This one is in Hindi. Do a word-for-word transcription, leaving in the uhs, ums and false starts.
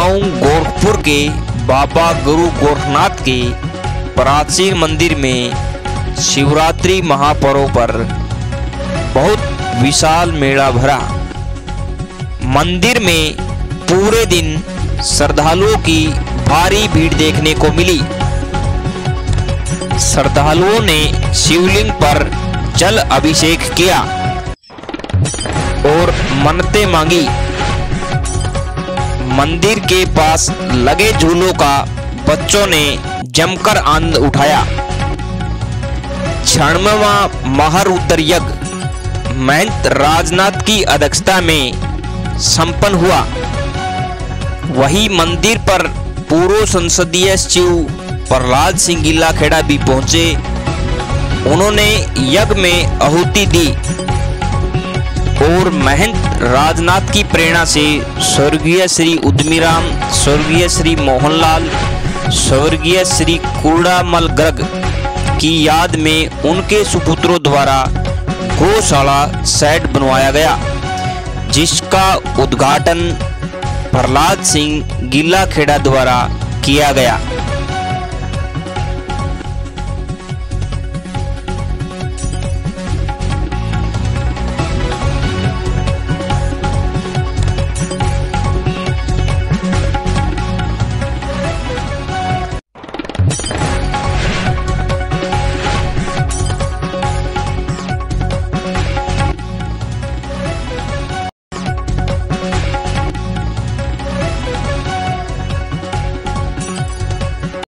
गांव गोरखपुर के बाबा गुरु गोरखनाथ के प्राचीन मंदिर में शिवरात्रि महापर्व पर बहुत विशाल मेला भरा। मंदिर में पूरे दिन श्रद्धालुओं की भारी भीड़ देखने को मिली। श्रद्धालुओं ने शिवलिंग पर जल अभिषेक किया और मन्नतें मांगी। मंदिर के पास लगे झूलों का बच्चों ने जमकर आनंद उठाया। छठवां महारुद्र यज्ञ महंत राजनाथ की अध्यक्षता में संपन्न हुआ। वही मंदिर पर पूर्व संसदीय सचिव प्रहलाद सिंह गिल्लाखेड़ा भी पहुंचे। उन्होंने यज्ञ में आहुति दी और महंत राजनाथ की प्रेरणा से स्वर्गीय श्री उद्यमीराम, स्वर्गीय श्री मोहनलाल, स्वर्गीय श्री कुर्डामल गर्ग की याद में उनके सुपुत्रों द्वारा गौशाला सेट बनवाया गया, जिसका उद्घाटन प्रहलाद सिंह गिल्लाखेड़ा द्वारा किया गया।